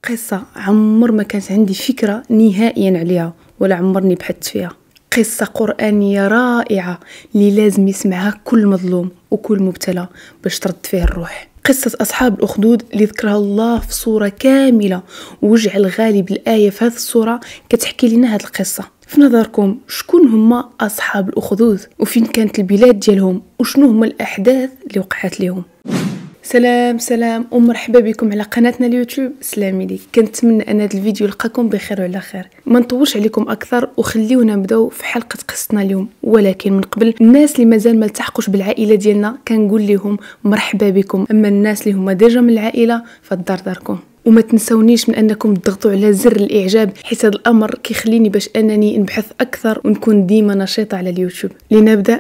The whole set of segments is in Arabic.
قصة عمر ما كانت عندي فكرة نهائيا عليها ولا عمرني بحثت فيها. قصة قرآنية رائعة اللي لازم يسمعها كل مظلوم وكل مبتلى باش ترد فيه الروح. قصة أصحاب الأخدود اللي ذكرها الله في صورة كاملة، وجعل غالب الآية في هذه الصورة كتحكي لنا هذه القصة. في نظركم شكون هما أصحاب الأخدود، وفين كانت البلاد ديالهم، وشنو هما الأحداث اللي وقعت لهم؟ سلام ومرحبا بكم على قناتنا اليوتيوب سلامي ليك. كنتمنى ان هذا الفيديو يلقاكم بخير وعلى خير. ما نطولش عليكم اكثر وخليونا نبداو في حلقه قصتنا اليوم، ولكن من قبل الناس اللي مازال ما التحقوش بالعائله ديالنا كنقول لهم مرحبا بكم، اما الناس اللي هما ديجا من العائله فالدار داركم. وما تنسونيش من انكم تضغطوا على زر الاعجاب، حيت هذا الامر كيخليني باش انني نبحث اكثر ونكون ديما نشيطه على اليوتيوب. لنبدا.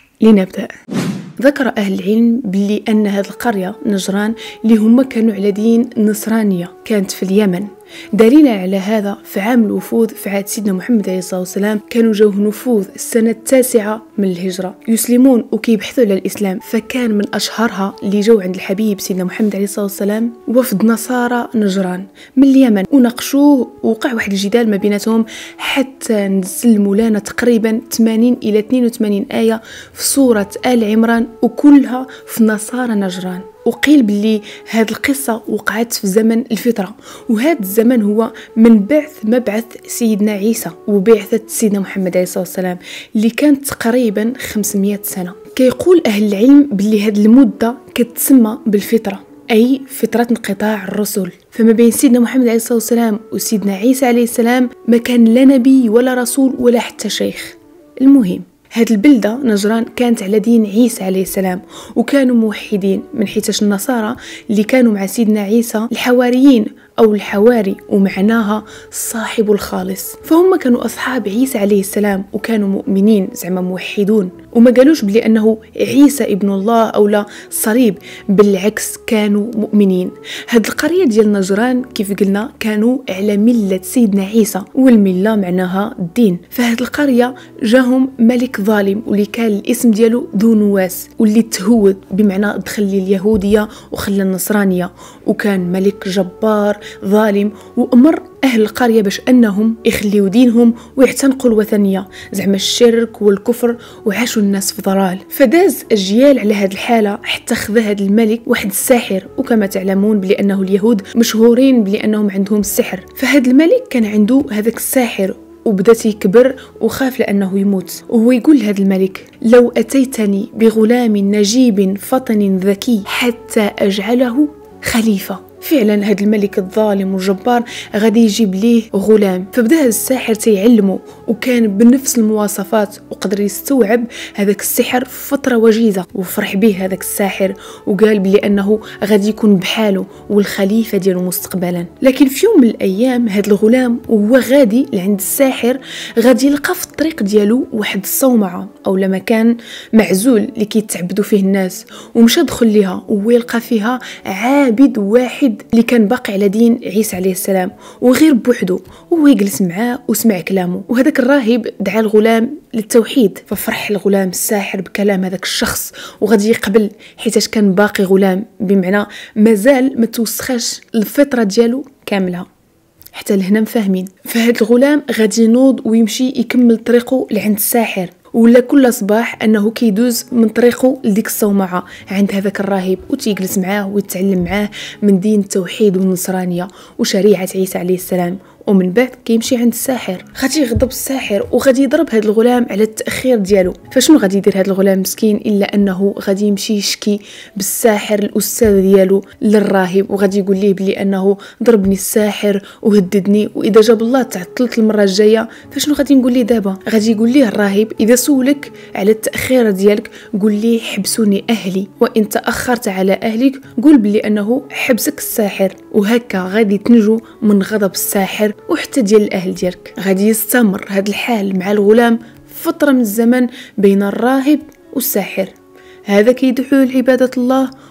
ذكر أهل العلم باللي أن هذه القرية نجران اللي هما كانوا على دين النصرانية كانت في اليمن. دليلا على هذا في عام الوفود في عهد سيدنا محمد عليه الصلاة والسلام كانوا جاوه نفوذ السنة 9 من الهجرة يسلمون وكيبحثوا على الإسلام، فكان من أشهرها اللي جو عند الحبيب سيدنا محمد عليه الصلاة والسلام وفد نصارى نجران من اليمن، وناقشوه ووقع واحد الجدال ما بيناتهم حتى نزل مولانا تقريبا 80 إلى 82 آية في سورة آل عمران وكلها في نصارى نجران. وقيل باللي هذه القصة وقعت في زمن الفترة، وهذا الزمن هو من بعث مبعث سيدنا عيسى وبعثة سيدنا محمد عليه الصلاة والسلام اللي كانت تقريبا 500 سنة. كيقول أهل العلم باللي هذه المدة كتسمى بالفترة، أي فترة انقطاع الرسل. فما بين سيدنا محمد عليه الصلاة والسلام وسيدنا عيسى عليه السلام ما كان لا نبي ولا رسول ولا حتى شيخ. المهم هاد البلدة نجران كانت على دين عيسى عليه السلام، وكانوا موحدين من حيث النصارى اللي كانوا مع سيدنا عيسى الحواريين أو الحواري، ومعناها الصاحب الخالص. فهم كانوا أصحاب عيسى عليه السلام وكانوا مؤمنين زعما موحدون، وما قالوش بلي أنه عيسى ابن الله أو لا صليب، بالعكس كانوا مؤمنين. هاد القرية ديال نجران كيف قلنا كانوا على ملة سيدنا عيسى، والملة معناها الدين. فهاد القرية جاهم ملك ظالم واللي كان الاسم ديالو ذو نواس، واللي تهود بمعنى دخل اليهودية وخلى النصرانية، وكان ملك جبار ظالم وأمر أهل القرية باش أنهم يخليوا دينهم ويعتنقوا الوثنية زعما الشرك والكفر، وعاشوا الناس في ضلال. فداز أجيال على هذه الحالة حتى خذ هذا الملك واحد الساحر، وكما تعلمون بلي أنه اليهود مشهورين بلي أنهم عندهم السحر. فهذا الملك كان عنده هذاك الساحر وبدأت يكبر وخاف لأنه يموت، وهو يقول لهذا الملك: لو أتيتني بغلام نجيب فطن ذكي حتى أجعله خليفة. فعلا هذا الملك الظالم والجبار غادي يجيب ليه غلام. فبدا هذا الساحر تيعلمه، وكان بنفس المواصفات وقدر يستوعب هذاك السحر في فتره وجيزه. وفرح به هذاك الساحر وقال بلي انه غادي يكون بحاله والخليفه ديالو مستقبلا. لكن في يوم من الايام هذا الغلام وهو غادي لعند الساحر غادي يلقى في الطريق ديالو واحد الصومعه او مكان معزول اللي كيتعبدوا فيه الناس، ومشى دخل ليها وهو يلقى فيها عابد واحد اللي كان باقي على دين عيسى عليه السلام وغير بوحده، وهو يجلس معاه وسمع كلامه. وهذاك الراهب دعا الغلام للتوحيد، ففرح الغلام الساحر بكلام هذاك الشخص وغادي يقبل، حيتاش كان باقي غلام بمعنى مازال ما توسخاش الفطره ديالو كامله. حتى لهنا مفاهمين. فهاد الغلام غادي ينوض ويمشي يكمل طريقه لعند الساحر، ولا كل صباح انه كيدوز من طريقه لديك الصومعه عند هذاك الراهب وتيجلس معاه ويتعلم معاه من دين التوحيد والنصرانيه وشريعه عيسى عليه السلام. ومن بعد كيمشي عند الساحر، غادي يغضب الساحر وغادي يضرب هذا الغلام على التاخير ديالو. فشنو غادي يدير هذا الغلام مسكين الا انه غادي يمشي يشكي بالساحر الاستاذ ديالو للراهب، وغادي يقول ليه بلي انه ضربني الساحر وهددني، واذا جاب الله تعطلت المره الجايه. فشنو غادي نقول ليه دابا؟ غادي يقول ليه الراهب اذا سولك على التاخير ديالك قول ليه حبسوني اهلي، وان تاخرت على اهلك قول بلي انه حبسك الساحر. وهكا غادي تنجو من غضب الساحر وحتى ديال الاهل ديالك. غادي يستمر هذا الحال مع الغلام فتره من الزمن بين الراهب والساحر. هذا كيدعوه لعباده الله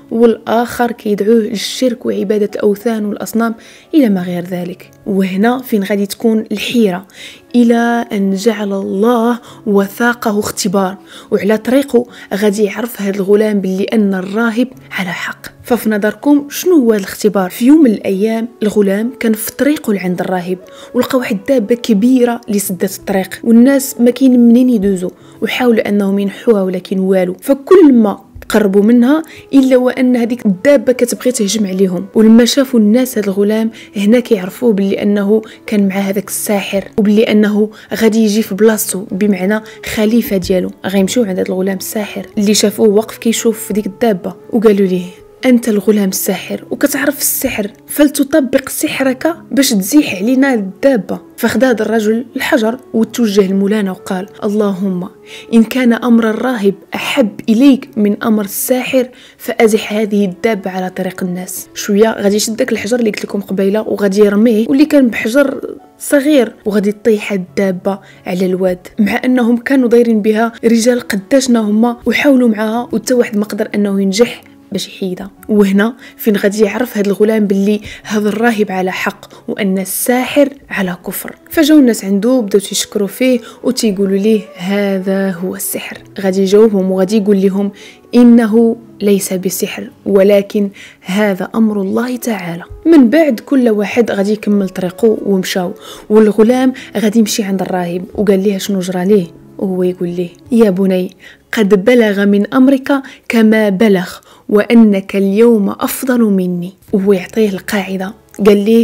والآخر كيدعوه للشرك وعبادة الأوثان والأصنام إلى ما غير ذلك. وهنا فين غادي تكون الحيرة، إلى أن جعل الله وثاقه اختبار، وعلى طريقه غادي يعرف هذا الغلام باللي أن الراهب على حق. ففي نظركم شنو هو الاختبار؟ في يوم من الأيام الغلام كان في طريقه لعند الراهب، ولقى واحد دابة كبيرة اللي سدت الطريق، والناس ما كاين منين يدوزوا، وحاولوا أنهم ينحوها ولكن والو. فكل ما قربوا منها الا وان هذيك الدابه كتبغي تهجم عليهم. ولما شافوا الناس هذا الغلام هنا كيعرفوه باللي انه كان مع هذاك الساحر، وباللي انه غادي يجي في بلاصتو، بمعنى خليفه ديالو. غيمشيو عند هذا الغلام الساحر اللي شافوه واقف كيشوف في ديك الدابه، وقالوا ليه أنت الغلام الساحر وكتعرف السحر، فلتطبق سحرك باش تزيح علينا الدابة. فخذ هذا الرجل الحجر وتوجه لمولانا وقال اللهم إن كان أمر الراهب أحب إليك من أمر الساحر فأزح هذه الدابة على طريق الناس. شوية غادي يشد داك الحجر اللي قلت لكم قبيله وغادي يرميه، واللي كان بحجر صغير، وغادي تطيح الدابة على الواد، مع أنهم كانوا دايرين بها رجال قداشنا هما وحاولوا معها وتا واحد ما قدر أنه ينجح باش يحيدها. وهنا فين غادي يعرف هذا الغلام باللي هذا الراهب على حق وان الساحر على كفر. فجاو الناس عنده بداو يشكروا فيه وتيقولوا ليه هذا هو السحر. غادي يجاوبهم وغادي يقول لهم انه ليس بسحر ولكن هذا امر الله تعالى. من بعد كل واحد غادي يكمل طريقه ومشاو، والغلام غادي يمشي عند الراهب وقال ليه شنو جرى ليه، وهو يقول ليه يا بني قد بلغ من أمرك كما بلغ وأنك اليوم أفضل مني. وهو يعطيه القاعدة، قال ليه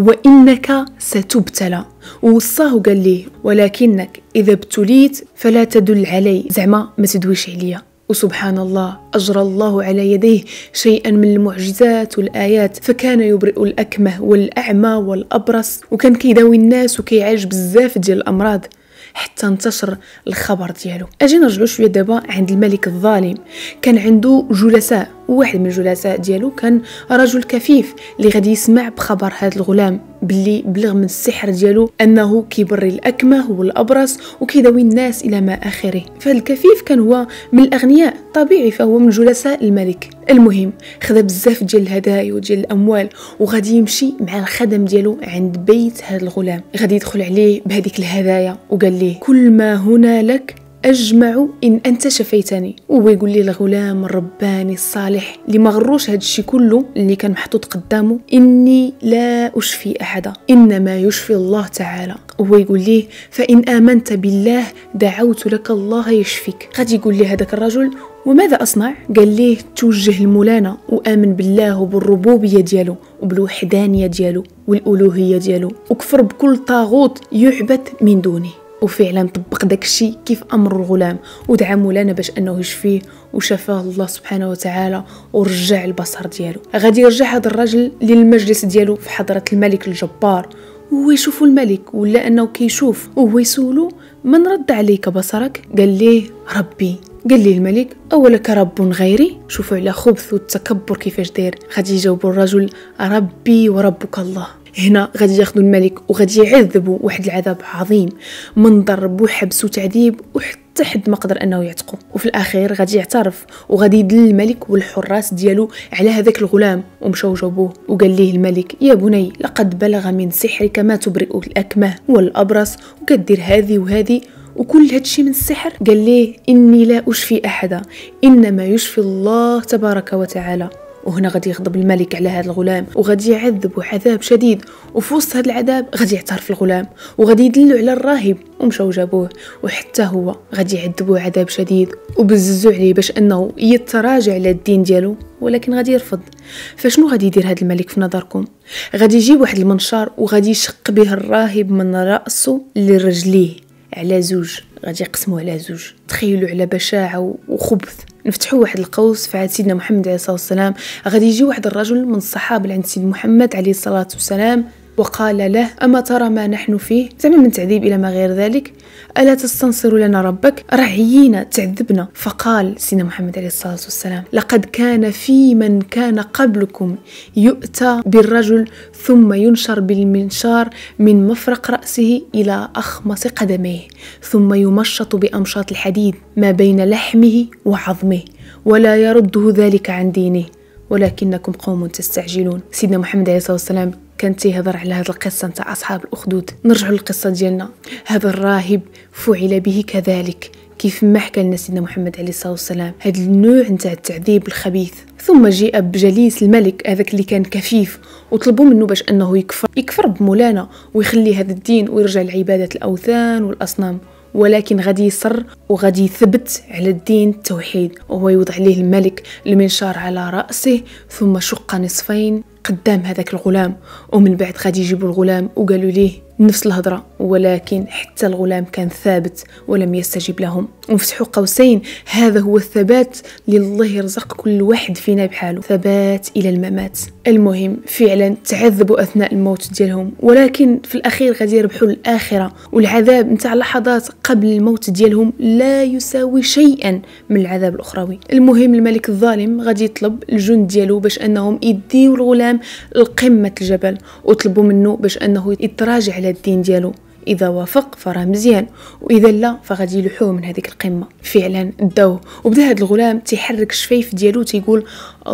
وإنك ستبتلى، ووصاه قال ليه ولكنك إذا ابتليت فلا تدل علي، زعما ما تدويش عليا. وسبحان الله أجرى الله على يديه شيئا من المعجزات والآيات، فكان يبرئ الأكمه والأعمى والأبرص، وكان كيداوي الناس وكيعالج بزاف ديال الأمراض حتى انتشر الخبر ديالو. اجي نرجعوا شويه دابا عند الملك الظالم. كان عنده جلساء، وواحد من الجلساء ديالو كان رجل كفيف اللي غادي يسمع بخبر هذا الغلام باللي بلغ من السحر ديالو انه كيبري الاكمه والابرص وكيداوي الناس الى ما اخره. فالكفيف كان هو من الاغنياء طبيعي، فهو من جلساء الملك. المهم خذ بزاف ديال الهدايا وديال الاموال وغادي يمشي مع الخدم ديالو عند بيت هذا الغلام. غادي يدخل عليه بهذيك الهدايا وقال ليه كل ما هنا لك أجمع إن أنت شفيتني. وهو يقول لي الغلام الرباني الصالح اللي ما غروش هذا الشيء كله اللي كان محطوط قدامه، إني لا أشفي أحدا إنما يشفي الله تعالى. وهو يقول لي فإن آمنت بالله دعوت لك الله يشفيك. غادي يقول لي هذاك الرجل وماذا أصنع؟ قال ليه توجه المولانا وآمن بالله وبالربوبية ديالو وبالوحدانية ديالو والألوهية ديالو، وكفر بكل طاغوت يعبد من دونه. وفعلا طبق داك الشيء كيف امر الغلام، ودعا مولانا باش انه يشفيه، وشفاه الله سبحانه وتعالى ورجع البصر ديالو. غادي يرجع هذا الرجل للمجلس ديالو في حضره الملك الجبار، وهو يشوف الملك ولا انه كيشوف، وهو يسولو من رد عليك بصرك؟ قال ليه ربي. قال لي الملك اولك رب غيري؟ شوفوا على خبث والتكبر كيفاش داير. غادي يجاوب الرجل ربي وربك الله. هنا غادي ياخذوا الملك وغادي يعذبوا واحد العذاب عظيم من ضرب وحبس وتعذيب وحتى حد ما قدر انه يعتقه. وفي الاخير غادي يعترف وغادي يدل الملك والحراس ديالو على هذاك الغلام، ومشاو جابوه. وقال ليه الملك يا بني لقد بلغ من سحرك ما تبرئ الاكمه والابرص، وكدير هذه وهذه وكل هادشي من السحر. قال ليه إني لا أشفي أحدا إنما يشفي الله تبارك وتعالى. وهنا غادي يغضب الملك على هذا الغلام وغادي يعذبه عذاب شديد، وفي وسط هذا العذاب غادي يعترف الغلام وغادي يدلوا على الراهب، ومشاو جابوه وحتى هو غادي يعذبوه عذاب شديد وبززوا عليه باش انه يتراجع على الدين ديالو، ولكن غادي يرفض. فشنو غادي يدير هذا الملك في نظركم؟ غادي يجيب واحد المنشار وغادي يشق به الراهب من رأسه لرجليه على زوج، غادي يقسموا على زوج. تخيلوا على بشاعة وخبث. نفتحوا واحد القوس في عهد سيدنا محمد عليه الصلاة والسلام. غادي يجي واحد الرجل من الصحابة اللي عند سيدنا محمد عليه الصلاة والسلام وقال له أما ترى ما نحن فيه، زعما من تعذيب إلى ما غير ذلك، ألا تستنصر لنا ربك؟ رعينا تعذبنا. فقال سيدنا محمد عليه الصلاة والسلام لقد كان في من كان قبلكم يؤتى بالرجل ثم ينشر بالمنشار من مفرق رأسه إلى أخمص قدميه ثم يمشط بأمشاط الحديد ما بين لحمه وعظمه ولا يرده ذلك عن دينه. ولكنكم قوم تستعجلون. سيدنا محمد عليه الصلاة والسلام كان تيهضر على هذه القصة نتاع أصحاب الأخدود. نرجعوا للقصة ديالنا. هذا الراهب فعل به كذلك كيف ما حكى لنا سيدنا محمد عليه الصلاة والسلام، هذا النوع نتاع التعذيب الخبيث. ثم جاء بجليس الملك هذاك اللي كان كفيف وطلبوا منه باش أنه يكفر بمولانا ويخلي هذا الدين ويرجع لعبادة الأوثان والأصنام، ولكن غادي يصر وغادي يثبت على الدين التوحيد. وهو يوضع عليه الملك المنشار على رأسه ثم شق نصفين قدام هذاك الغلام، ومن بعد غادي يجيبوا الغلام وقالوا ليه نفس الهضرة، ولكن حتى الغلام كان ثابت ولم يستجب لهم. وفتحوا قوسين هذا هو الثبات اللي الله يرزق كل واحد فينا بحاله، ثبات إلى الممات. المهم فعلا تعذبوا أثناء الموت ديالهم، ولكن في الأخير غادي يربحوا الآخرة، والعذاب نتاع لحظات قبل الموت ديالهم لا يساوي شيئا من العذاب الأخروي. المهم الملك الظالم غادي يطلب الجند ديالو باش أنهم يديو الغلام لقمة الجبل، وطلبوا منه باش أنه يتراجع على الدين ديالو. إذا وافق فراه مزيان، وإذا لا فغادي يلوحوه من هذيك القمة. فعلا داوه، وبدا هذا الغلام تيحرك الشفايف ديالو تيقول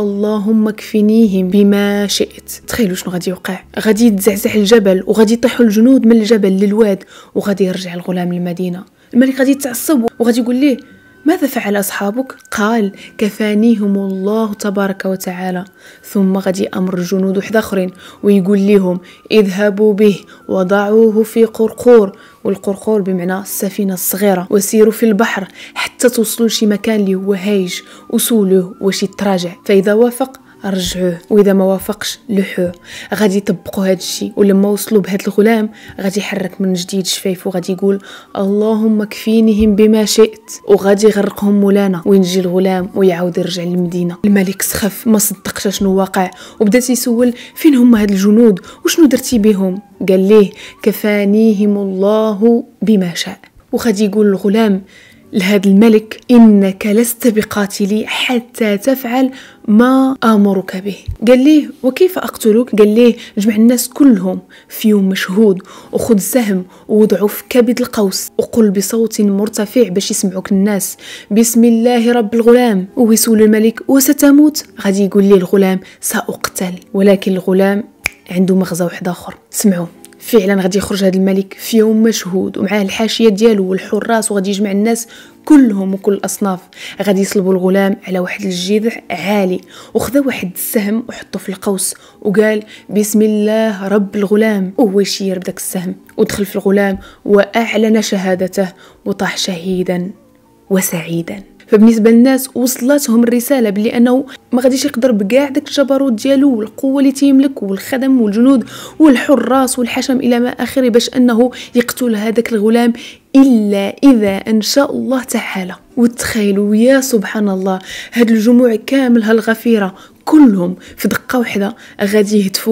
اللهم كفنيهم بما شئت. تخيلوا شنو غادي يوقع، غادي يتزعزع الجبل وغادي يطيحوا الجنود من الجبل للواد، وغادي يرجع الغلام للمدينة. الملك غادي يتعصب وغادي يقول ليه ماذا فعل أصحابك؟ قال كفانيهم الله تبارك وتعالى. ثم غادي أمر الجنود واحد آخرين ويقول لهم اذهبوا به وضعوه في قرقور، والقرقور بمعنى السفينة الصغيرة، وسيروا في البحر حتى توصلوا لشي مكان اللي هو هايج، وسولوه واش يتراجع، فإذا وافق رجعوه وإذا ما وافقش لحوه. غادي يطبقوا هذا الشيء، ولما وصلوا بهذا الغلام غادي يحرك من جديد شفايفه وغادي يقول اللهم كفينهم بما شئت، وغادي يغرقهم مولانا وينجي الغلام ويعاود يرجع للمدينة. الملك سخف ما صدقش شنو واقع، وبدا يسول فين هما هاد الجنود وشنو درتي بهم؟ قال ليه كفانيهم الله بما شاء. وغادي يقول الغلام لهذا الملك إنك لست بقاتلي حتى تفعل ما آمرك به. قال ليه وكيف أقتلك؟ قال ليه جمع الناس كلهم في يوم مشهود وخذ سهم ووضعه في كبد القوس وقل بصوت مرتفع باش يسمعوك الناس بسم الله رب الغلام. ويسول الملك وستموت؟ غادي يقول ليه الغلام سأقتل، ولكن الغلام عنده مغزى واحد آخر. سمعوا فعلا غادي يخرج هذا الملك في يوم مشهود ومعاه الحاشيه ديالو والحراس، وغادي يجمع الناس كلهم وكل الاصناف. غادي يصلبوا الغلام على واحد الجذع عالي، وخذا واحد السهم وحطه في القوس وقال بسم الله رب الغلام، وهو يشير بداك السهم ودخل في الغلام واعلن شهادته وطاح شهيدا وسعيدا. فبالنسبه للناس وصلتهم الرساله بلي انه ما غاديش يقدر بكاع داك الجبروت ديالو والقوه اللي تيملك والخدم والجنود والحراس والحشم الى ما اخره باش انه يقتل هذاك الغلام الا اذا ان شاء الله تعالى. وتخيلوا يا سبحان الله هاد الجموع كامل هالغفيره كلهم في دقه واحده غادي يهتفوا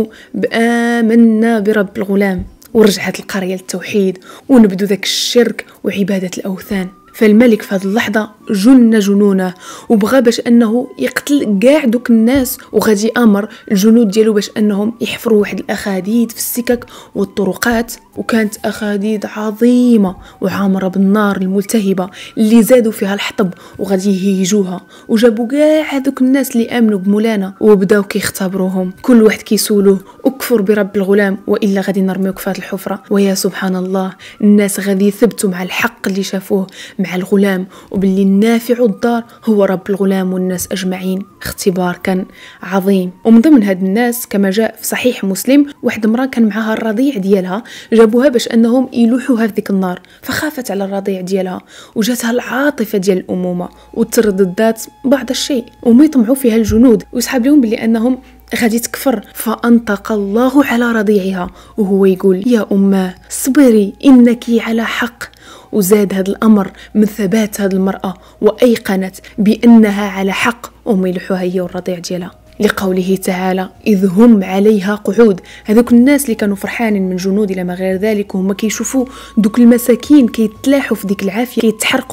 بآمنا برب الغلام، ورجعت القريه للتوحيد ونبدو ذاك الشرك وعباده الاوثان. فالملك في هذه اللحظة جن جنونه وبغى باش أنه يقتل قاع دوك الناس، وغادي أمر الجنود ديالو باش أنهم يحفروا واحد الأخاديد في السكك والطرقات، وكانت أخاديد عظيمة وعامرة بالنار الملتهبة اللي زادوا فيها الحطب وغادي يهيجوها، وجابوا قاع هذوك الناس اللي آمنوا بمولانا وبداو كيختبروهم، كل واحد كيسولوه أكفر برب الغلام وإلا غادي نرميوك في هذه الحفرة. ويا سبحان الله الناس غادي يثبتوا مع الحق اللي شافوه مع الغلام، وباللي النافع الضار هو رب الغلام والناس أجمعين. اختبار كان عظيم. ومن ضمن هاد الناس كما جاء في صحيح مسلم واحد امرأة كان معها الرضيع ديالها، جابوها باش أنهم يلوحوها في ذيك النار، فخافت على الرضيع ديالها وجاتها العاطفة ديال الأمومة وترددات بعض الشيء، وما يطمعوا فيها الجنود ويسحب لهم بلي أنهم غادي تكفر. فأنطق الله على رضيعها وهو يقول يا أماه صبري إنك على حق. وزاد هذا الأمر من ثبات هذه المرأة وأيقنت بأنها على حق، وهم يلوحوها هي والرضيع ديالها، لقوله تعالى إذ هم عليها قعود. هذوك الناس اللي كانوا فرحانين من جنود إلى ما غير ذلك وهم كيشوفوا دوك المساكين كيتلاحوا في ديك العافية كيتحرقوا،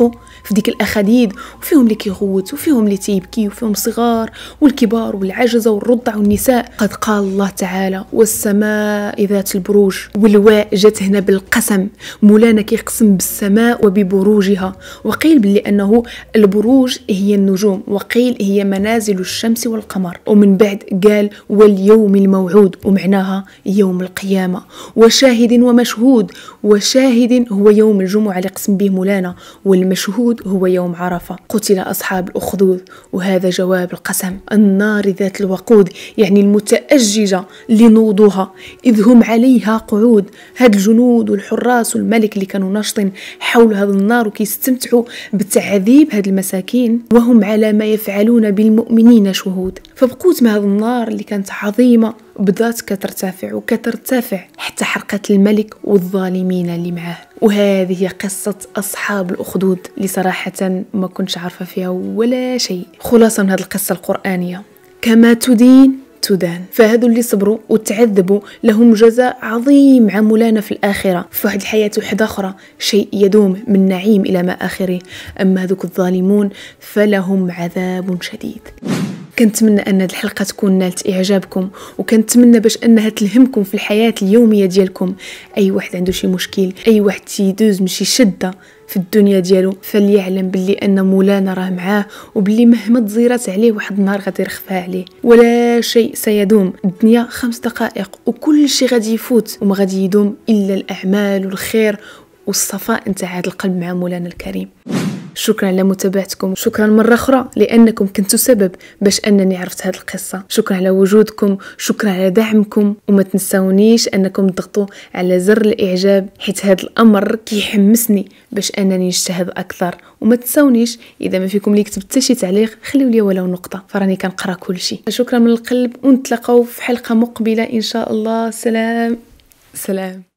في ديك الاخاديد، وفيهم اللي كيغوت وفيهم اللي تيبكي وفيهم الصغار والكبار والعجزه والرضع والنساء. قد قال الله تعالى: والسماء ذات البروج. والواء جات هنا بالقسم، مولانا كيقسم بالسماء وببروجها. وقيل باللي انه البروج هي النجوم، وقيل هي منازل الشمس والقمر. ومن بعد قال: واليوم الموعود، ومعناها يوم القيامه. وشاهد ومشهود، وشاهد هو يوم الجمعه اللي قسم به مولانا، والمشهود هو يوم عرفه. قتل اصحاب الاخدود، وهذا جواب القسم. النار ذات الوقود، يعني المتأججة لنوضها، إذ هم عليها قعود. هاد الجنود والحراس والملك اللي كانوا ناشطين حول هذا النار وكيستمتعوا بتعذيب هاد المساكين، وهم على ما يفعلون بالمؤمنين شهود. فبقوت ما هذا النار اللي كانت عظيمة بدات كترتفع وكترتفع حتى حرقت الملك والظالمين اللي معاه. وهذه قصة أصحاب الأخدود اللي صراحة ما كنتش عارفة فيها ولا شيء. خلاصة من هذه القصة القرآنية: كما تدين تدان. فهذو اللي صبروا وتعذبوا لهم جزاء عظيم مع مولانا في الآخرة، في واحد الحياة وحدة أخرى، شيء يدوم من نعيم إلى ما آخره. أما هذوك الظالمون فلهم عذاب شديد. كنتمنى ان هذه الحلقه تكون نالت اعجابكم، وكنتمنى باش انها تلهمكم في الحياه اليوميه ديالكم. اي واحد عنده شي مشكل، اي واحد تيدوز من شي شده في الدنيا ديالو، فليعلم باللي ان مولانا راه معاه، وباللي مهما تزيرات عليه واحد النهار غادي يرخفها عليه. ولا شيء سيدوم، الدنيا 5 دقائق وكل شيء غادي يفوت، وما غادي يدوم الا الاعمال والخير والصفاء نتاع هذا القلب مع مولانا الكريم. شكرا على متابعتكم، شكرا مرة أخرى لأنكم كنتوا سبب باش أنني عرفت هذه القصة. شكرا على وجودكم، شكرا على دعمكم، وما تنسونيش أنكم تضغطوا على زر الإعجاب، حيث هذا الأمر كيحمسني باش أنني نجتهد أكثر. وما تنسونيش إذا ما فيكم اللي كتبت شي تعليق خليوا لي ولو نقطة، فراني كنقرا كل شيء. شكرا من القلب، ونتلاقاو في حلقة مقبلة إن شاء الله. سلام.